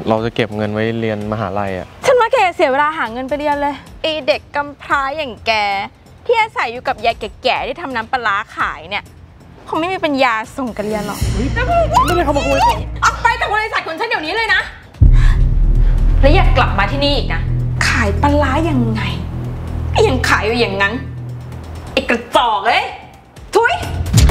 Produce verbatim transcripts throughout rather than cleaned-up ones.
เราจะเก็บเงินไว้เรียนมหาลัยอ่ะฉันว่าแกเสียเวลาหาเงินไปเรียนเลยไอเด็กกำพร้าอย่างแกที่อาศัยอยู่กับยายแก่ๆที่ทำน้ำปลาขายเนี่ยคงไม่มีปัญญาส่งกันเรียนหรอกไม่ได้ขโมยออกไปจากบริษัทของฉันเดี๋ยวนี้เลยนะแล้วอย่ากลับมาที่นี่อีกนะขายปลายังไงยังขายอยู่อย่างนั้นไอกระจอกเลยทุย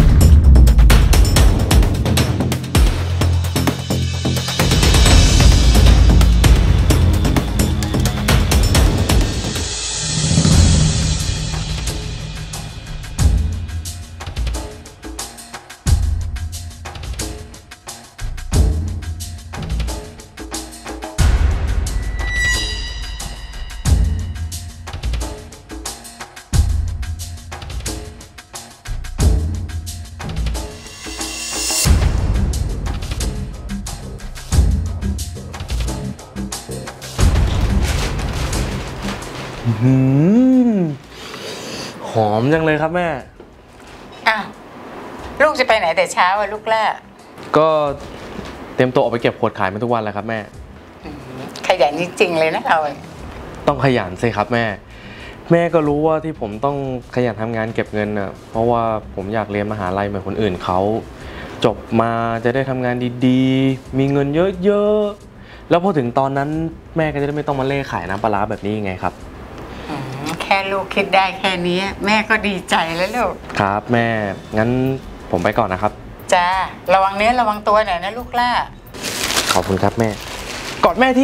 หอมจังเลยครับแม่อ้าวลูกจะไปไหนแต่เช้าอะลูกล่ะก็เตรียมตัวออกไปเก็บขวดขายมาทุกวันแล้วครับแม่ขยันจริงๆเลยนะเราต้องขยันสิครับแม่แม่ก็รู้ว่าที่ผมต้องขยันทำงานเก็บเงินน่ะเพราะว่าผมอยากเรียนมหาลัยเหมือนคนอื่นเขาจบมาจะได้ทำงานดีๆมีเงินเยอะๆแล้วพอถึงตอนนั้นแม่ก็จะได้ไม่ต้องมาเล่ขายน้ำปลาแบบนี้ไงครับแค่ลูกคิดได้แค่นี้แม่ก็ดีใจแล้วลูกครับแม่งั้นผมไปก่อนนะครับจ้าระวังเนื้อระวังตัวหน่อยนะลูกล่ะขอบคุณครับแม่กอดแม่ที่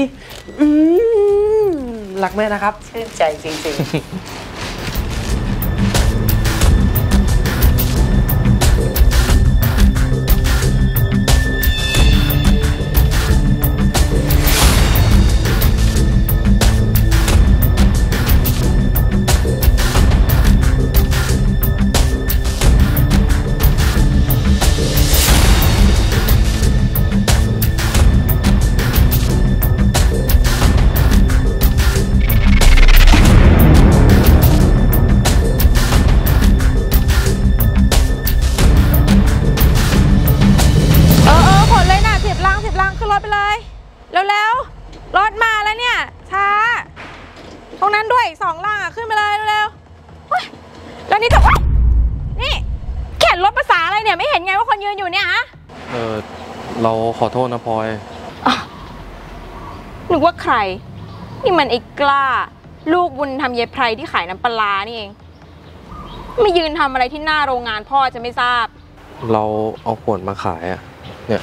รักแม่นะครับชื่นใจจริงๆแล้วรถมาแล้วเนี่ยช้าตรงนั้นด้วยสองล่างอ่ะขึ้นไปเลยเร็วๆแล้วนี่จะนี่เข็นรถภาษาอะไรเนี่ยไม่เห็นไงว่าคนยืนอยู่เนี่ยฮะเออเราขอโทษนะพลอยนึกว่าใครนี่มันไอ้กล้าลูกบุญทำเยไพรที่ขายน้ำปลานี่เองไม่ยืนทำอะไรที่หน้าโรงงานพ่อจะไม่ทราบเราเอาขวดมาขายอ่ะเนี่ย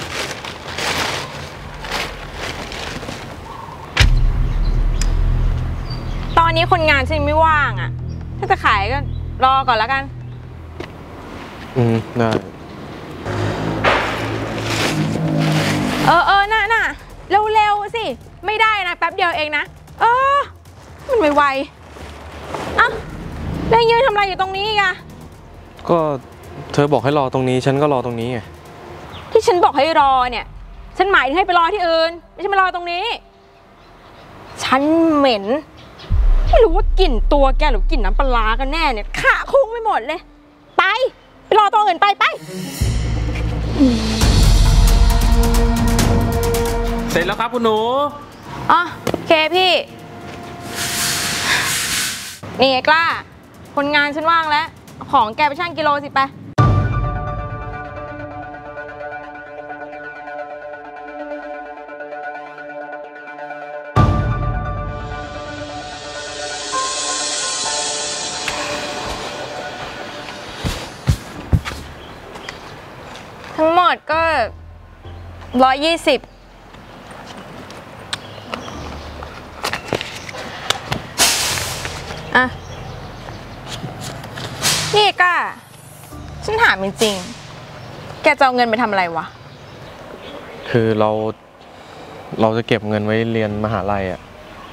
ตอนนี้คนงานฉันไม่ว่างอ่ะถ้าจะขายก็รอก่อนแล้วกันอืมได้เออเออน่ะน่ะเร็วๆสิไม่ได้นะแป๊บเดียวเองนะเออมันไวๆอ่ะแล้วยืนทำอะไรอยู่ตรงนี้อ่ะก็เธอบอกให้รอตรงนี้ฉันก็รอตรงนี้ไงที่ฉันบอกให้รอเนี่ยฉันหมายถึงให้ไปรอที่อื่นไม่ใช่มารอตรงนี้ฉันเหม็นไม่รู้ว่ากลิ่นตัวแกหรือกลิ่นน้ำปลากันแน่เนี่ยขะคุ้งไปหมดเลยไปไปรอตัวอื่นไปไปเสร็จแล้วครับคุณหนูอ๋อโอเคพี่นี่ไอ้กล้าคนงานฉันว่างแล้วของแกไปชั่งกิโลสิไปทั้งหมดก็ร้อยยี่สิบอ่ะนี่ก้าฉันถามจริงๆแกจะเอาเงินไปทำอะไรวะคือเราเราจะเก็บเงินไว้เรียนมหาลัยอ่ะ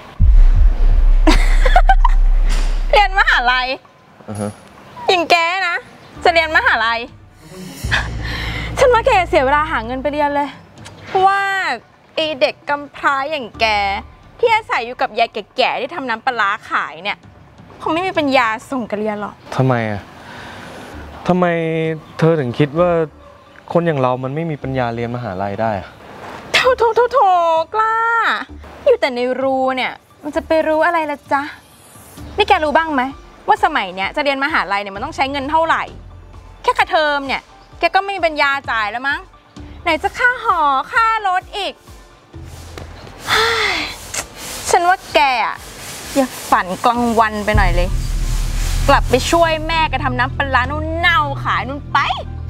เรียนมหาลัยอย่างแกนะจะเรียนมหาลัยฉันว่าแกเสียเวลาหาเงินไปเรียนเลยเพราะว่าไอเด็กกำพร้าอย่างแกที่อาศัยอยู่กับยายแก่ๆที่ทำน้ำปลาขายเนี่ยคงไม่มีปัญญาส่งกันเรียนหรอกทำไมอ่ะทำไมเธอถึงคิดว่าคนอย่างเรามันไม่มีปัญญาเรียนมหาลัยได้โถโถโถโถกล้าแต่ในรูเนี่ยมันจะไปรู้อะไรละจ๊ะนี่แกรู้บ้างไหมว่าสมัยเนี้ยจะเรียนมหาลัยเนี่ยมันต้องใช้เงินเท่าไหร่แค่ค่าเทอมเนี่ยแกก็ไม่มีปัญญาจ่ายแล้วมั้งไหนจะค่าหอค่ารถอีกฉันว่าแกอะอย่าฝันกลางวันไปหน่อยเลยกลับไปช่วยแม่แกทำน้ำปลานุ่นเน่าขายนุ่นไป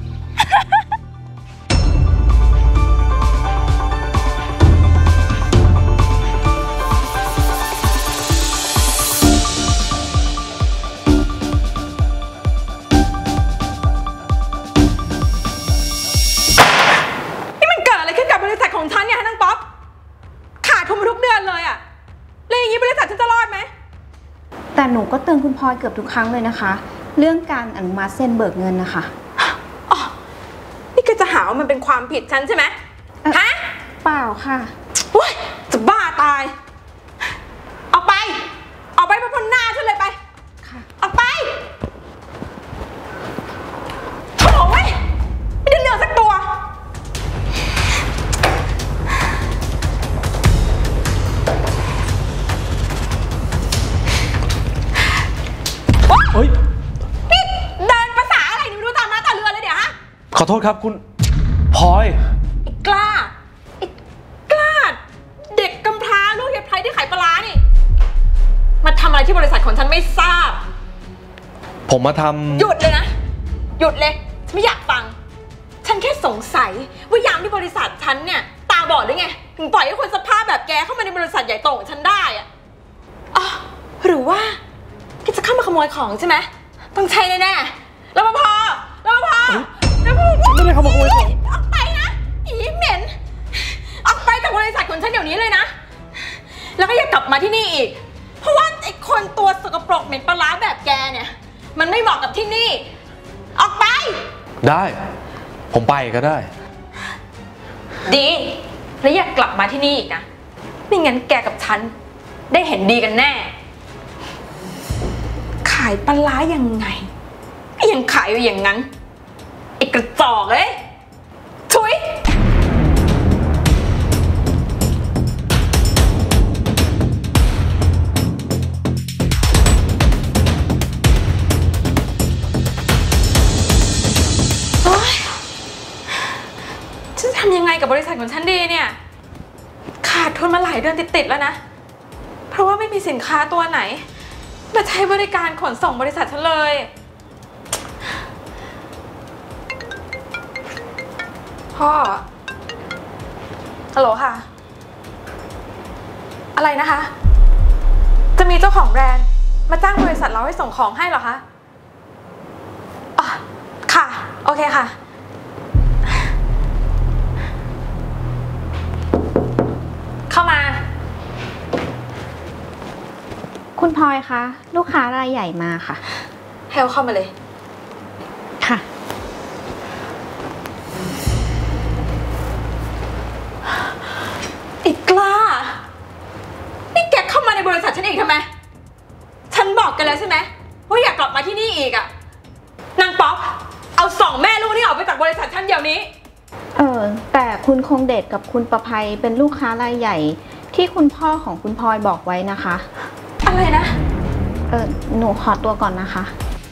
ของฉันเนี่ยนางป๊อปขาดทุนมาทุกเดือนเลยอะแล้วอย่างนี้บริษัทฉันจะรอดไหมแต่หนูก็เตือนคุณพลอยเกือบทุกครั้งเลยนะคะเรื่องการอนุมัติเซ็นเบิกเงินนะคะอ๋อนี่ก็จะหาว่ามันเป็นความผิดฉันใช่ไหมฮะเปล่าค่ะโอ๊ยจะบ้าตายออกไปออกไปพ้นหน้าฉันเลยไปค่ะออกไปโถ่เว้ยไม่ได้เรื่องสักตัวเฮ้ยนี่เดินภาษาอะไรนี่ไม่รู้ตามมาตาเรือเลยเดี๋ยวฮะขอโทษครับคุณพลอยไอ้กล้าไอ้กล้าเด็กกำพร้าลูกยายไพรที่ขายปลานี่มาทำอะไรที่บริษัทของฉันไม่ทราบผมมาทำหยุดเลยนะหยุดเลยฉันไม่อยากฟังฉันแค่สงสัยว่ายามที่บริษัทฉันเนี่ยตาบอดหรือไงถึงปล่อยให้คนสภาพแบบแกเข้ามาในบริษัทใหญ่โตของฉันได้อะอ๋อหรือว่าแกจะเข้ามาขโมยของใช่ไหมต้องใช่แน่ๆรปภรปภรปภไม่ได้ขโมยของออกไปนะอีเหม็นออกไปจากบริษัทของฉันเดี๋ยวนี้เลยนะแล้วก็อย่ากลับมาที่นี่อีกเพราะว่าไอ้คนตัวสกปรกเหม็นปลาร้าแบบแกเนี่ยมันไม่เหมาะกับที่นี่ออกไปได้ผมไปก็ได้ดีแล้วอย่ากลับมาที่นี่อีกนะไม่งั้นแกกับฉันได้เห็นดีกันแน่ขายปลาร้ายังไงยังขายอยู่อย่างนั้นไอ้กระจอกเลยทุยโอ๊ยฉันจะทำยังไงกับบริษัทของฉันดีเนี่ยขาดทุนมาหลายเดือนติดๆแล้วนะเพราะว่าไม่มีสินค้าตัวไหนมาใช้บริการขนส่งบริษัทฉันเลยพ่อฮัลโหลค่ะอะไรนะคะจะมีเจ้าของแบรนด์มาจ้างบริษัทเราให้ส่งของให้เหรอคะอ๋อค่ะโอเคค่ะเข้ามาคุณพลอยคะลูกค้ารายใหญ่มาค่ะให้เขาเข้ามาเลยค่ะอีกกล้านี่แกเข้ามาในบริษัทฉันอีกทำไมฉันบอกกันแล้วใช่ไหมว่าอยากกลับมาที่นี่อีกอะนางป๊อปเอาสองแม่ลูกนี่ออกไปจากบริษัทฉันเดี๋ยวนี้เออแต่คุณคงเดชกับคุณประภัยเป็นลูกค้ารายใหญ่ที่คุณพ่อของคุณพลอยบอกไว้นะคะอะไรนะเออหนูขอตัวก่อนนะคะ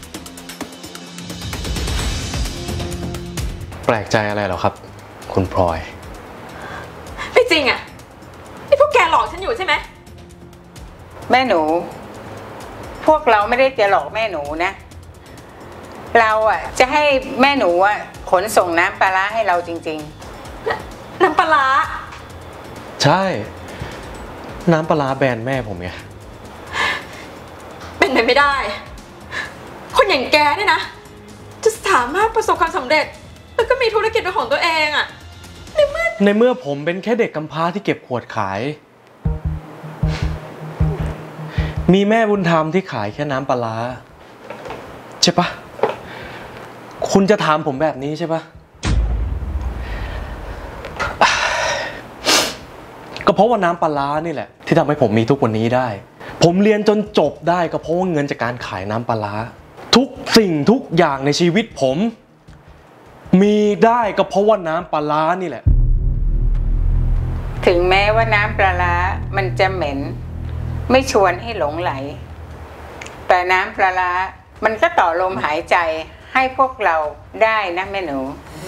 แปลกใจอะไรหรอครับคุณพลอยไม่จริงอ่ะนี่พวกแกหลอกฉันอยู่ใช่ไหมแม่หนูพวกเราไม่ได้จะหลอกแม่หนูนะเราอ่ะจะให้แม่หนูอ่ะขนส่งน้ำปลาร้าให้เราจริงๆน้ำปลาร้าใช่น้ำปลาร้าแบรนด์แม่ผมไงเป็นไปไม่ได้คนอย่างแกเนี่ยนะจะสามารถประสบความสำเร็จแล้วก็มีธุรกิจเป็นของตัวเองอะในเมื่อในเมื่อผมเป็นแค่เด็กกำพร้าที่เก็บขวดขายมีแม่บุญธรรมที่ขายแค่น้ำปลาร้าใช่ปะคุณจะถามผมแบบนี้ใช่ปะก็เพราะว่าน้ำปลาร้านี่แหละที่ทำให้ผมมีทุกวันนี้ได้ผมเรียนจนจบได้ก็เพราะว่าเงินจากการขายน้ำปลาร้าทุกสิ่งทุกอย่างในชีวิตผมมีได้ก็เพราะว่าน้ำปลาร้านี่แหละถึถึงแม้ว่าน้ำปลาร้ามันจะเหม็นไม่ชวนให้หลงไหลแต่น้ำปลาร้ามันก็ต่อลมหายใจให้พวกเราได้นะแม่หนู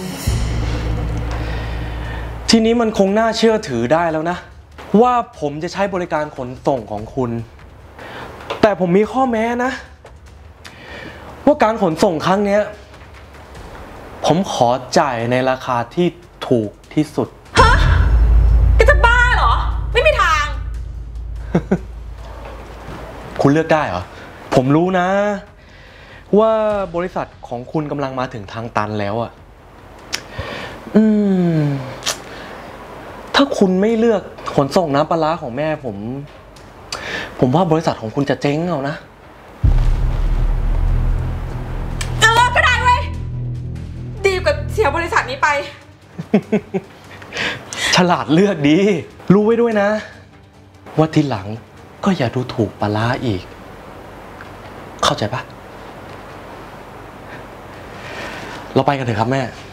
ทีนี้มันคงน่าเชื่อถือได้แล้วนะว่าผมจะใช้บริการขนส่งของคุณแต่ผมมีข้อแม้นะว่าการขนส่งครั้งนี้ผมขอจ่ายในราคาที่ถูกที่สุดฮะแกจะบ้าเหรอไม่มีทางคุณเลือกได้เหรอผมรู้นะว่าบริษัทของคุณกำลังมาถึงทางตันแล้วอะอืมถ้าคุณไม่เลือกขนส่งน้ำปลาร้าของแม่ผมผมว่าบริษัทของคุณจะเจ๊งเอานะเออก็ได้เว้ยดีกว่าเสียบริษัทนี้ไปฉลาดเลือกดีรู้ไว้ด้วยนะว่าทีหลังก็อย่าดูถูกปลาร้าอีกเข้าใจปะเราไปกันเถอะครับแม่